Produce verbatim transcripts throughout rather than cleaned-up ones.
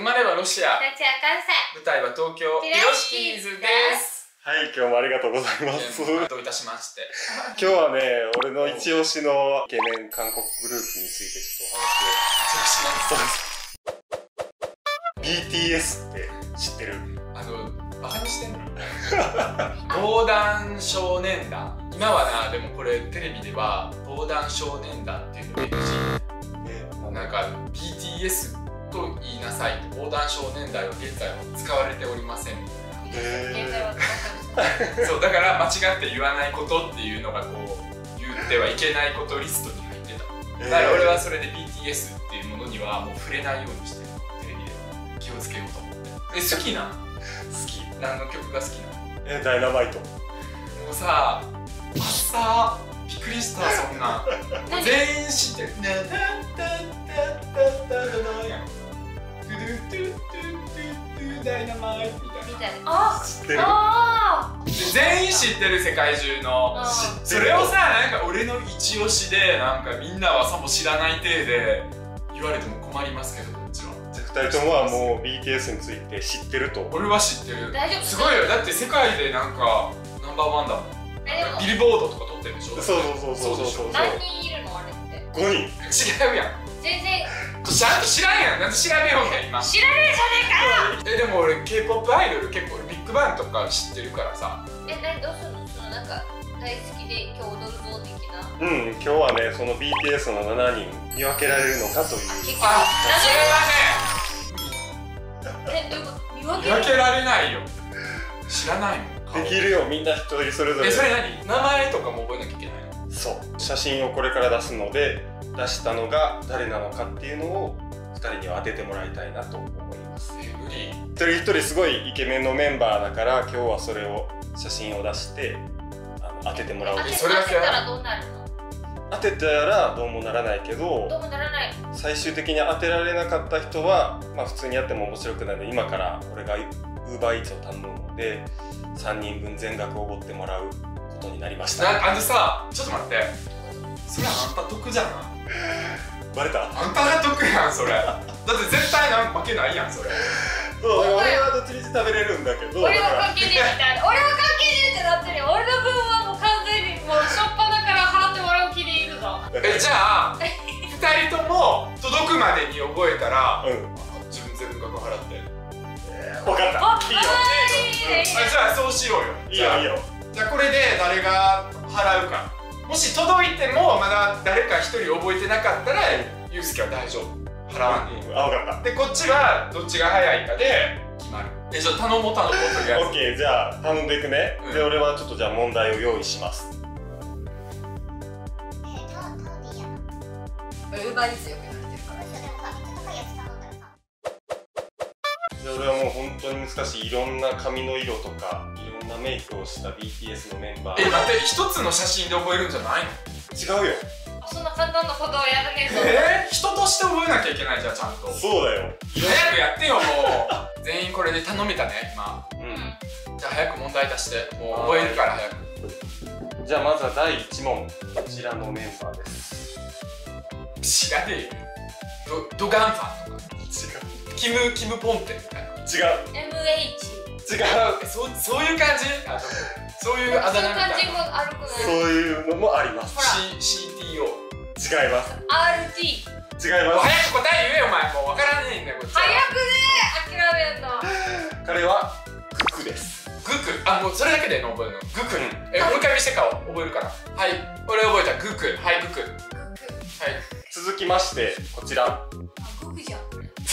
まれはロシア、 立ちは関西、 舞台は東京、 ピピロロシキーシキーズでズですす。 はい、今日もありがとうございます。 どういたしまして。 今日はね、俺の一押しのイケメン韓国グループについてちょっとお話を。ビーティーエス って知ってる？ あの、バカにしてんの？防弾少年団。今はな、でもこれテレビでは防弾少年団っていうの エヌジー。なんか ビーティーエス と言いなさいと、防弾少年団は現在も使われておりませんみたいな。そうだから間違って言わないことっていうのがこう言ってはいけないことリストに入ってた。だから俺はそれで ビーティーエス っていうものにはもう触れないようにしてる。テレビで気をつけようと思って。え、好きなん？好き。何の曲が好きなの？ え、ダイナマイト。 もうさ、朝びっくりしたそんな。全員知ってる。ね、タンタンタンタンタンタンやん。トゥドゥトゥトゥトゥトゥダイナマイトみたいな。 みたいな。あ、 知ってる？ あ全員知ってる、世界中の。それをさ、なんか俺の一押しでなんかみんなはさも知らない体で言われても困りますけど、こっちは。 じゃあふたりともはもう ビーティーエス について知ってると。 俺は知ってる。 大丈夫。 すごいよ。だって世界でなんかナンバーワンだもん。ビルボードとか撮ってるでしょ。 そうそうそうそうそうそう。 何人いるのあれって？ ごにん。 違うやん。 全然ちゃんと知らんやん。なんで調べようや今。 知らねえじゃねえかよ。 え、でも俺 K-ポップ アイドル結構ビッグバンとか知ってるからさ。 え、何どうするの？そのなんか大好きで今日踊るぞ的な。 うん、今日はね、その ビーティーエス のしちにん見分けられるのかという。 あ、それはね、 え、どういうこと？見分見ける？ 分けられないよ。知らないもん。 できるよ、みんな一人それぞれ。 え、それ何？名前とかも覚えなきゃいけないの？ そう、写真をこれから出すので、出したのが誰なのかっていうのをふたりには当ててもらいたいなと思います。 え、無理。 一人一人すごいイケメンのメンバーだから、今日はそれを写真を出してあの当ててもらおう。 当てそれだけたらどうなるの？ 当てたらどうもならないけど、 どうもならない。 最終的に当てられなかった人は、まあ、普通にやっても面白くないので、今から俺が UberEats を頼むのでさんにんぶん全額おごってもらうことになりました。 な、あのさ、ちょっと待って。それあんた得じゃん。 バレた？ あんたが得やん、それ。だって絶対なんか負けないやん、それ。 そう、俺はどっちみち食べれるんだけど、 俺は関係ねえみたいな。俺は関係ねえってなってるよ。俺の分はもう完全にもうしょっぱなから払ってもらう気でいるぞ。 え、じゃあふたりとも届くまでに覚えたら、 うん、 自分全額払って。 分かった。いいよ。 あ、じゃあそうしようよ。 いいよいいよ。 じゃあこれで誰が払うか。もし届いてもまだ誰か一人覚えてなかったら、ゆうすけは大丈夫。払わんでいい。 あ、分かった。 で、こっちはどっちが早いかで決まる。え、じゃあ頼もう頼もうとりあえず。 オッケー、じゃあ頼んでいくね。 うん、 で、俺はちょっとじゃあ問題を用意します。 ウーバーイーツよく言われてるから。 で、俺はもう本当に難しい、いろんな髪の色とかいろんなメイクをした ビーティーエス のメンバー。 え、待って、一つの写真で覚えるんじゃないの？ 違うよ。 そんな簡単なことをやらねえぞ。 えー、人として覚えなきゃいけないじゃん、ちゃんと。 そうだよ。 早くやってよ、もう。全員これで頼めたね、今。 うじゃあ早く問題出して。もう覚えるから早く。 ん。じゃあまずはだいいち問、こちらのメンバーです。 知らねえよ。ドドガンファンとか。 違う。 キム、キムポンテみたいな。 違う。 エムエイチ。 違う。 え、そう、そういう感じ？あ、そういうあだ名みたいな。 そういう感じもあるくない？ そういうのもあります。 ほら C、シーティーオー。 違います。 アールティー。 違いもうます。 早く答え言えよ、お前。もう分からねえんだよ、こっちは。 早くね諦めんの。 彼はグクです。 グク。あ、もうそれだけでの覚えるの。グク。え、もう一回見せて顔覚えるから。はい。俺覚えた。グク。はい、グク。はい。 続きましてこちら。 グクじゃん。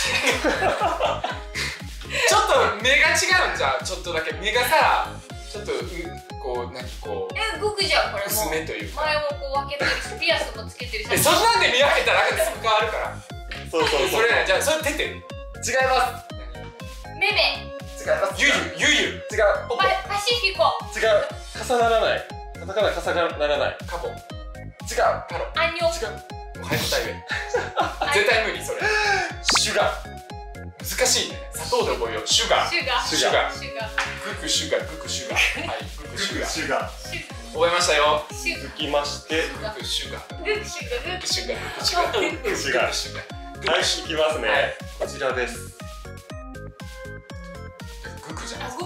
ちょっと目が違うんじゃん。ちょっとだけ目がさ、ちょっとうこう何こうえ、グクじゃんこれも。 薄めというか。 前もこう分けてるし、ピアスもつけてるし。 え、そんなんで見分けたらすぐ変わるから。 そうそうそう。 それね、じゃあそれ出てる。違います。 メメ。 違います。 ゆゆゆゆ。 違う。 パパシフィコ。 違う。重ならない。カタカナ重ならない。 カボ。違う。パロ。 アンニョ。 違う。もう早く答え上。絶対無理それ。 シュガー。 難しいね。砂糖で覚えよう。シュガー。 シュガー。 シュガー。 シュガー。 グクシュガー。グクシュガー。はい。グクシュガー。 シュガー。 覚えましたよ。 シュ続きましてグクシュガー。 グクシュガー。 グクシュガー。グクシュガー。 グクシュガー。 グクシュガー。 はい、いきますね。 はいこちらです。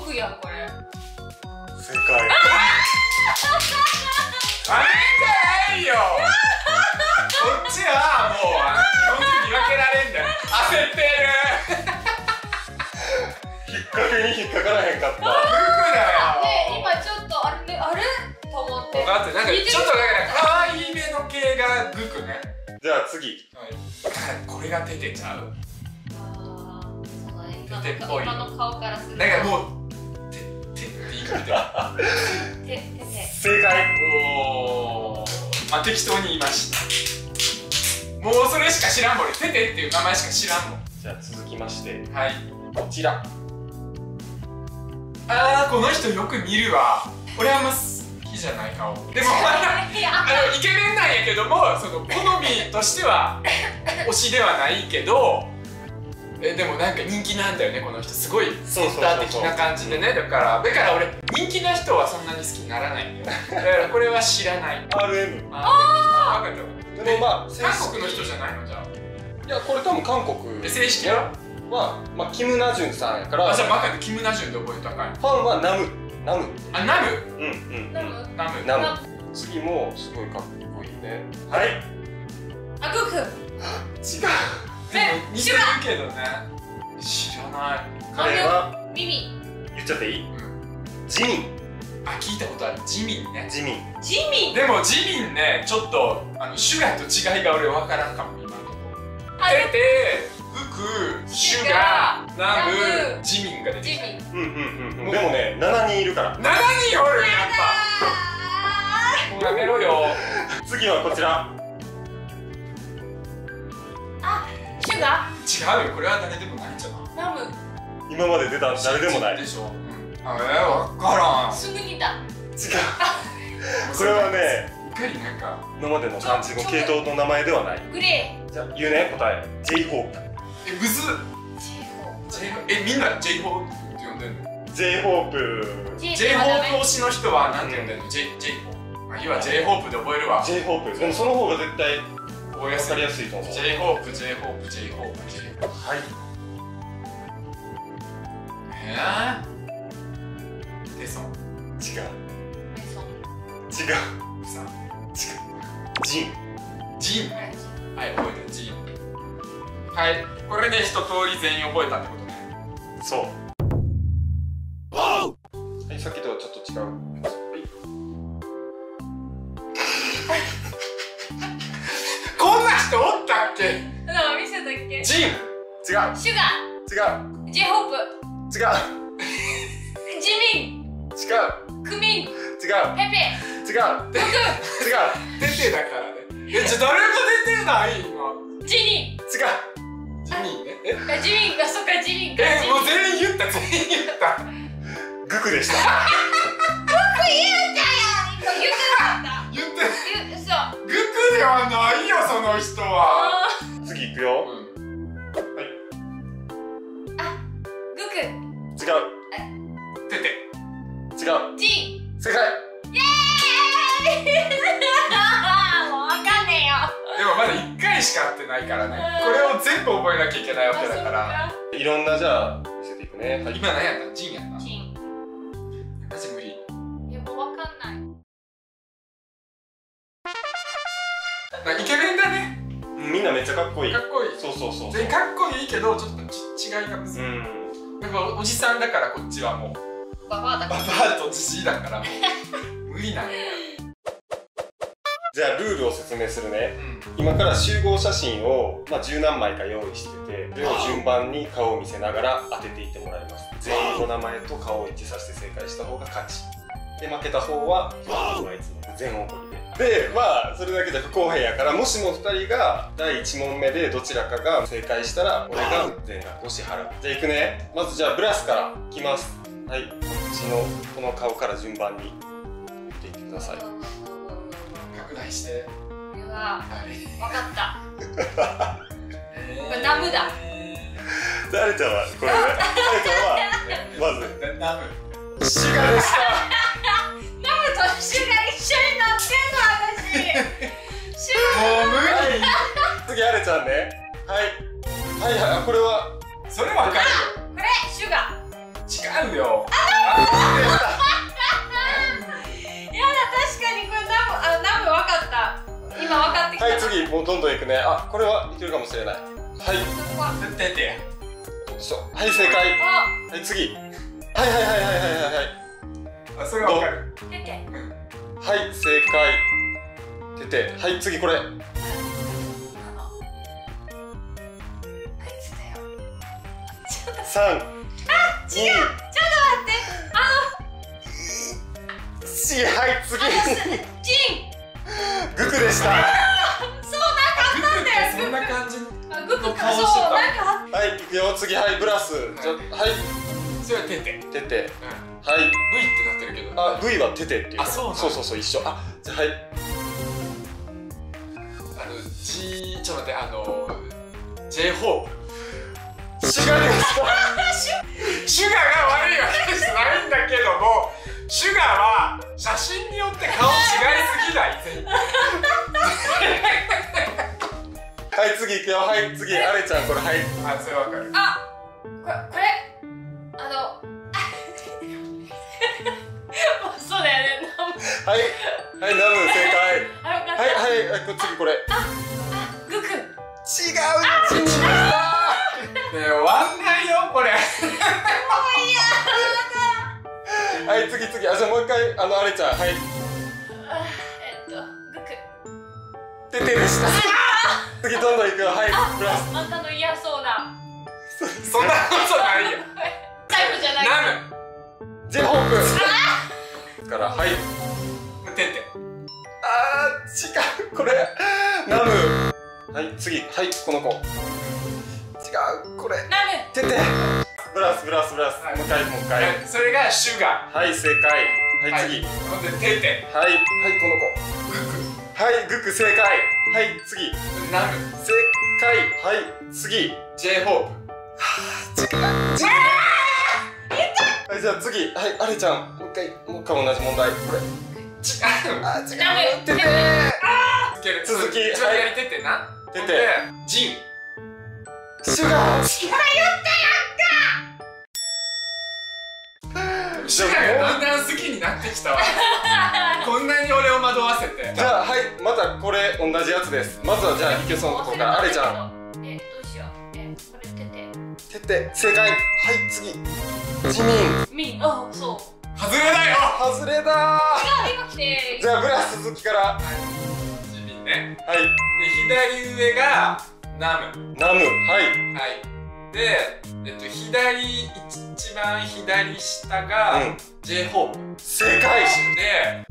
クやんこれ。 正解。 あれじゃないよ。こっちはもう基本的に分けられんだよ。焦ってる。 引っ掛けに引っかからへんかった。 グクだよ。 で今ちょっとあれあれと思って。 分かって、なんかちょっとだから可愛い目の系がグクね。 じゃあ次。 これがテテちゃう。 ああ、そうだね。 テテっぽい。 今の顔からする。 だからもうテテって言いかけてる。 テテテ。 正解。 おお。まあ適当に言いました。もうそれしか知らんもん。テテっていう名前しか知らんもん。 じゃあ続きまして、 はい。 こちら。 ああ、この人よく見るわ。俺はあんま好きじゃない顔。でもあのイケメンなんやけども、その好みとしては推しではないけど、えでもなんか人気なんだよねこの人。すごいセンター的な感じでね。だからだから俺人気な人はそんなに好きにならないんだよ。だからこれは知らない。 アールエム。 ああ、分かった。 でもまあ韓国の人じゃないのじゃあ。 いやこれ多分韓国正式はは、まあ、キム・ナジュンさんやから。 あ、じゃあバカでキム・ナジュンで覚えたかい。 ファンはナムナム。 あ、ナム。 うんうんナム。 ナム。 ナム。次もすごいかっこいいね。はい。 あ、グク。 違う。 でも似てるけどね。知らない。 彼は耳。 言っちゃっていい？ うん。 ジミン。 あ、聞いたことある。ジミンね。 ジミン。 ジミン。 でもジミンね、ちょっとあのシュガーと違いが俺分からんかも今のところ。出て、フク、シュガー、ナム、ジミンが出てきた。 ジミン。 うんうんうん。でもね、ななにんいるから。 ななにんおるやっぱ。もうやめろよ。 次はこちら。 あ、シュガ違うよ、これは誰でもないんじゃない。 ー。ナム。 今まで出た誰でもない。 でしょ。あ、えー、分からん。 すぐにだ。 違う。これはね、 うっかりなんか今までの漢字の系統の名前ではない。 グレじゃあ言うね、答え。ジェイホープ。 え、むずっ。 ー。ジェイホープ。 J え、みんな J ホープって呼んでんの？ ジェイホープ。 J ホープ推しの人はなんて呼んでんの？ J ジェイホープ。あ、いいわ、 J ホープで覚えるわ。 ジェイホープ。でもその方が絶対覚えやすい。 分かりやすいと思う。 J ホープ、J ホープ、J ホープ、J ホープ。 はい。 えー？テソン。 違う。 メソン。 違う。 さん。 違う。ジン。 ジンね。はい、覚えた。ジン。はい、これで一通り全員覚えたってことね。 そう。はい、さっきとはちょっと違う。 こんな人おったっけ？ なんか見せたっけ？ ジン。 違う。 シュガ違う。 ー。ジェイホープ。 違う。 ジミン。 違う。 クミン。 違う。 ペペ。 違う。違う。 テテだからね。え、じゃ誰が出てない今？ ジニ違う。 ジミンね。え？ ー。ジミンがそっかジミンか。 え、もう全員言った、全員言った。 グクでした。 僕言うたよ。今言ってなかった。 言って言うそう。 グクではないよ、その人は。 あ次行くよ。 うん。 はい。 あ、グク。 違う。 テテ。 違う。 ジン。 正解。 イエーイ。もうわかんねえよ。 でもまだいっかいしか会ってないからね。これを全部覚えなきゃいけないわけだから。 いろんなじゃあ見せていくね。はい。 今何やった？ジンやった？ ジン。 マジ無理。 いやもうわかんない。 なんかイケメンだね。 みんなめっちゃかっこいい。 かっこいい。 そうそうそう。 全員かっこいいけど、ちょっとち違いがむずい。 うん。 やっぱおじさんだからこっちはもうババアだかバら。 バアとじじいだからもう無理なんだよ。 じゃあルールを説明するね。 うん。 今から集合写真をまあ十何枚か用意してて、それを順番に顔を見せながら当てていってもらいます。全員の名前と顔を一致させて正解した方が勝ち。で負けた方は今いつも全おごりで。でまあそれだけじゃ不公平やから、もしもふたりがだいいち問目でどちらかが正解したら俺が全額を支払う。じゃあいくね。まずじゃあブラスからいきます。はい、こっちのこの顔から順番に言っていってください。 拡大して。 これは誰？ わかった。これナムだ。 じゃああれちゃんはこれね。あれちゃんはまずナム。シュガでした。 ナムとシュガ一緒になってんの私。シュもう無理。 次あれちゃんね。はいはいはい、これはそれわかるよ。 これシュガ。 違うよ。 あ、ナはい次もうどんどんいくね。あこれはいけるかもしれない。はいててそうはい正解。はい次はいはいはいはいはいはいはいあそれはわかる。 ててはい正解。ててはい次これ。 あのあいつだよ。ちょっとさんあ違うちょっと待ってあしはい次のジングクでした。 そうなんかあったんだよ。 そんな感じ。 あグクかそうなんかあはいいくよ次はいブラスちょはいそれはてて。 ててうん。 はい V ってなってるけど。 あ V はててっていうあそうなんだそうそうそう一緒。あじゃあはいあの G ちょっと待ってあの J ホープ。 シュガーですか。 シュガーが悪いわけじゃないんだけども、シュガーは写真によって顔違いすぎない。 はい次いくよはい次あれちゃんこれはいあそれわかる。 あこれこれあのそうだよね。 はいはいナム正解。 あよかった。 はいはいはいこ次これあグク違うねえ終わんないよこれ。 はい次次あじゃあもう一回あのあれちゃんはいあえっとグクててでした次どんどんいくよはいプラスあんたの嫌そうなそんなことないよ。 タイプじゃない。 ナジェホープからはいムてて。 あー違うこれナムはい次はいこの子違うこれナムててブラスブラスブラスもう一回もう一回それがシュガはい正解はい次ー。ほんでてて。 はいはいこの子はいグク正解はい次ナム正解はい次 J ホープ。 はいじゃあ次はいあれちゃんもう一回もう一回同じ問題これ違う。 あ違うナムてて続き一番左ててな。 ててでジン。 シュガー違う言ったシュガーがだんだん好きになってきたわ。こんなに俺を惑わせて。 じゃあはいまたこれ同じやつです。まずはじゃあヒケソンのとこからあれちゃんえどうしようえこれてててて正解はい次ジミンミンあそう外れだよ。 外れだあ今来てじゃあブラス続きからジミンね。 はいで左上がナム。 ナムはいはい。でえっと左一番左下がうん J ホープ。 正解で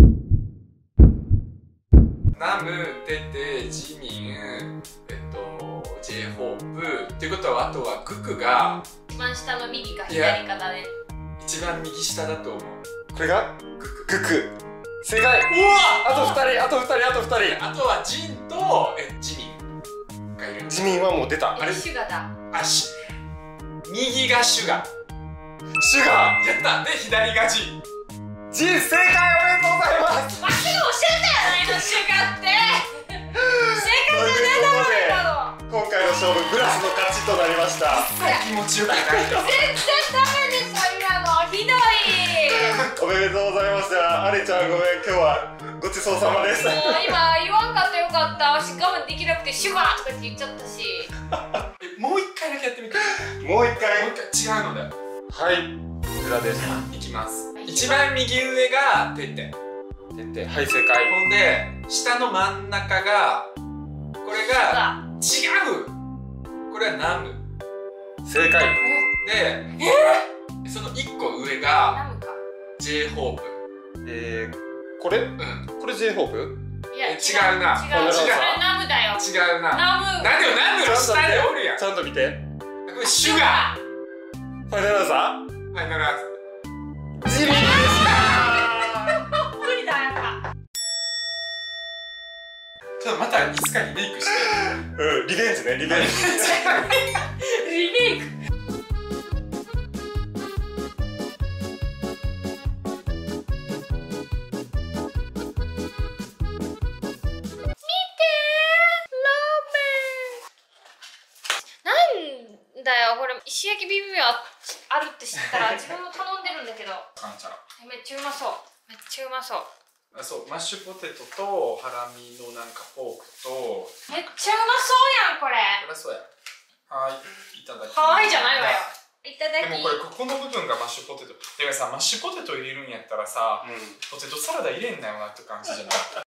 ナム、テテ、ジミン、えっと J ホープっていうことはあとはグクが一番下の右か左かだね。 一番右下だと思う。 これがグク正解。 うあとふたりあとふたりあとふたりあとはジンとえジミンがいる。 ジミンはもう出たあれシュガだ。 あし右がシュガ。 シュガやった。で左がジン。 ージン正解おめでとうございますまっすぐ教えたやないのシュガって正解じゃねえだろ今の。 今回の勝負ブラスの勝ちとなりました。 気持ちよくないよ。 全然ダメでしょ今のひどい。 おめでとうございました。あれちゃんごめん今日はごちそうさまです。 もう今言わんかったよかった。私我慢できなくてシュガーとかって言っちゃったし。 えもう一回だけやってみて。 もう一回もう一回違うのだよ。 はいこちらです。 いきます。一番右上がテテ。 ててはい正解。 ほんで下の真ん中がこれが違う。これはナム正解。 で、その一個上がナムか。 J ホープ。 えー、これうん。 これ J ホープ？ いやえ違うな違う違う。それナムだよ。 違うな。 ナム。 なんでよナムの下におるやん。 ちゃんと見て。 これシュガファイナルアンサー。ファイナルアンサー。ジミンでした無理だやっぱ。 ー。ちょっとまたいつかリメイクして。 うんリベンジねリベンジ。 リメイク。なんだよこれ石焼きビビンバあるって知ったら自分も頼んでるんだけどかんちゃん。 めっちゃうまそうめっちゃうまそうあ、そう、マッシュポテトとハラミのなんかポークと。 めっちゃうまそうやんこれ。 そりゃそうや。はい、いただきます。 はいじゃないわよ。いただき。 でもこれここの部分がマッシュポテト。でもさ、マッシュポテト入れるんやったらさ、うん、ポテトサラダ入れんなよなって感じじゃない。